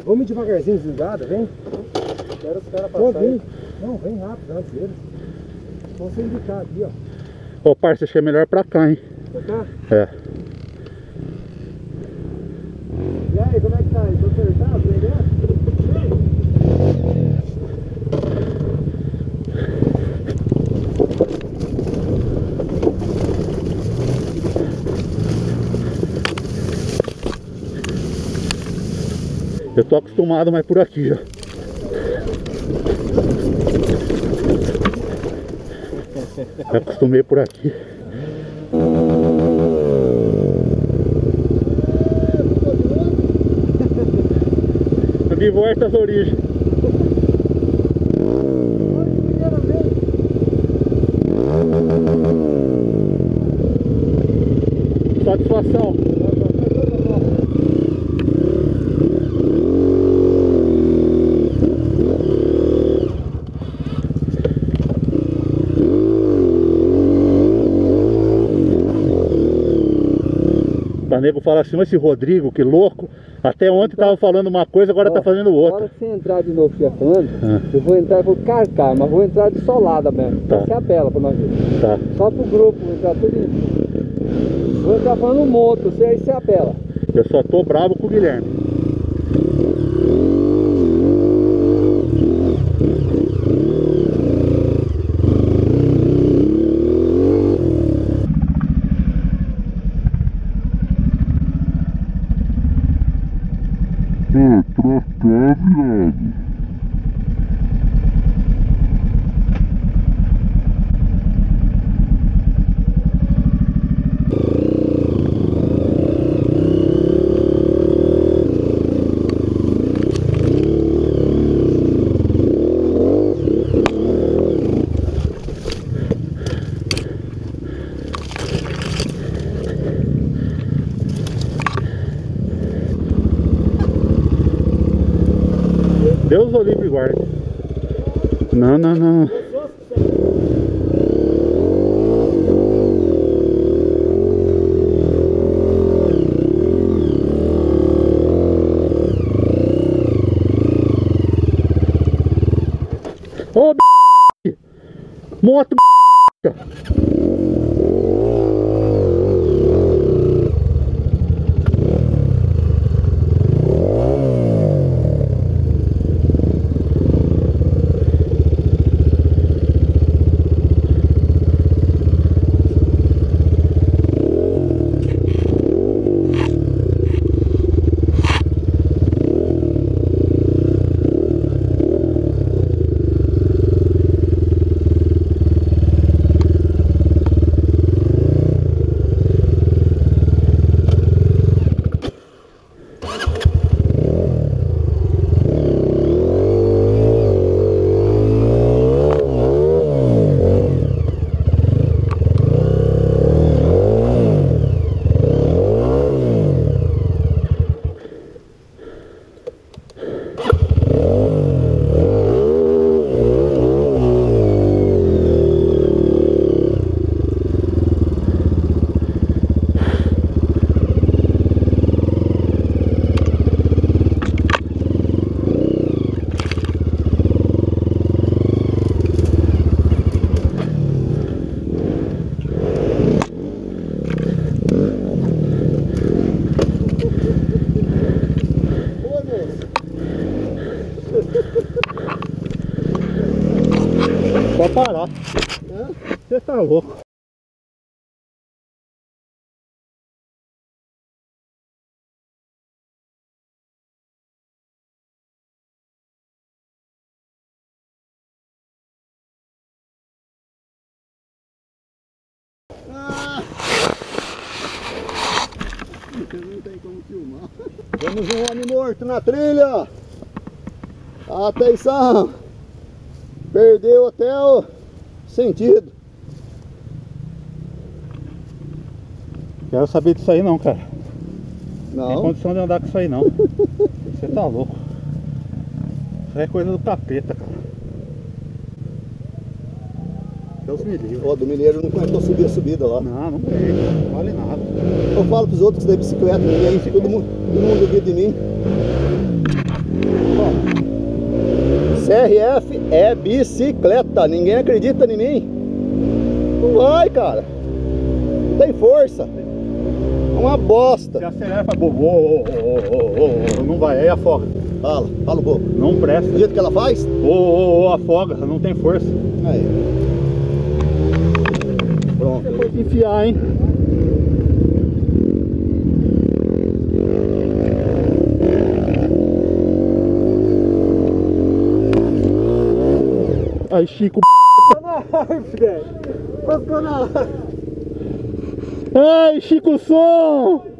Vamos devagarzinho desligado, vem. Espera os caras passarem. Não, vem rápido antes deles. Vamos indicar aqui, ó. Ô, parça, acho que é melhor pra cá, hein? Pra cá? É. E aí, como é que tá aí? Tô apertado, entendeu? Eu tô acostumado mais por aqui já. Eu acostumei por aqui. De volta às origens. Satisfação. O nego fala assim, esse Rodrigo, que louco. Até ontem tava falando uma coisa, agora tá fazendo outra. Na hora que você entrar de novo falando, eu vou entrar e vou carcar, mas vou entrar de solada mesmo. Tá. Você apela pra nós ver. Tá. Só pro grupo, vou entrar tudo em... Vou entrar falando um monte, você aí você apela. Eu só tô bravo com o Guilherme. Pra cá, viado. Deus o livre e guarde. Não, não, não. Ô, moto, pode parar. Você tá louco. Não tem como filmar. Temos um homem morto na trilha. Atenção. Perdeu até o sentido. Quero saber disso aí não, cara. Não. Não tem condição de andar com isso aí não. Você tá louco. Isso aí é coisa do capeta, cara. Deus me livre. Ó, do Mineiro não aguentou subir a subida lá. Não, não tem. Não vale nada. Eu falo pros outros da bicicleta, ninguém, todo mundo duvida de mim. XRF é bicicleta. Ninguém acredita em mim. Não vai, cara. Não tem força. É uma bosta. Se acelera pra não vai, aí afoga. Fala um pouco. Não presta. Do jeito que ela faz? Afoga, não tem força. Aí. Pronto. Depois de enfiar, hein? Aí, Chico. Ai, Chico Som!